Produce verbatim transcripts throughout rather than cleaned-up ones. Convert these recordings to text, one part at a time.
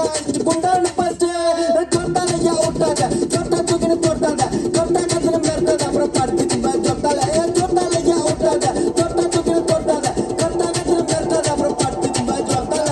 குண்டான பச்சை சொத்தால யா விட்டாங்க சொத்தா தூக்கின்னு போட்டாங்க சொத்தா கத்துல மேற்காத அப்புறம் படுத்துக்கு சொத்தால சொத்தால யா விட்டாங்க சொத்தா தூக்கின்னு போட்டாங்க சொத்தா கத்துல மேற்காத அப்புறம் படுத்துக்கு சொத்தால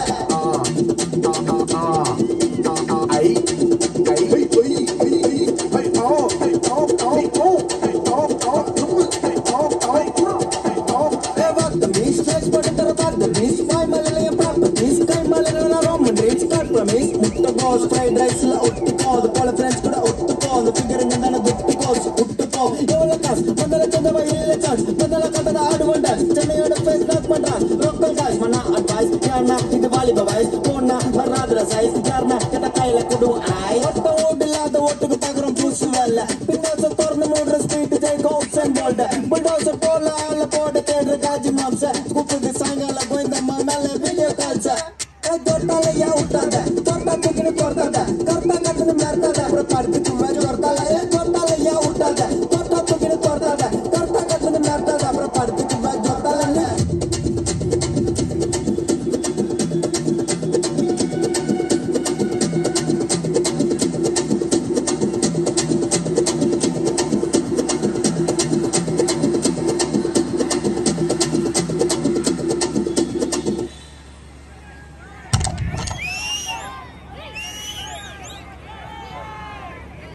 ஐ ஐ ஐ ஐ ஓ ஐ ஓ ஓ ஓ ஐ ஓ ஓ ஐ ஓ ஓ ஏ வாட் மிஸ் ஸ்ட்ரெஸ் படுத்துற வாட் மிஸ் ஃபை மலைய ப்ராப்பர்ட்டிஸ் கை மலைய ரோமன் ரேட்ஸ் காட் ப்ராமிஸ் முட்டை கோஸ் ஃப்ரைட் ரைஸ்ல ஒட்டுக்கோ அது போல ஃப்ரெண்ட்ஸ் கூட ஒட்டுக்கோ அந்த ஃபிகரிங் தான துட்டுக்கோ ஒட்டுக்கோ எவ்வளவு காசு முதல்ல சொந்தவா இல்ல சான்ஸ் முதல்ல கட்டத ஆடுவண்ட சென்னையோட ஃபேஸ் லாக் பண்றான் லோக்கல் காஸ் மனா அட்வைஸ் யார்னா இது வாலிப வயசு போனா வராதுற சைஸ் யார்னா கிட்ட கையில குடு ஐ ஒட்ட ஓடில்லாத ஓட்டுக்கு பாக்குறோம் புதுசு வரல பின்னாச திறந்து மூடுற ஸ்பீட் ஜெய் கோப்ஸ் அண்ட் போல்ட புல்டோசர் போல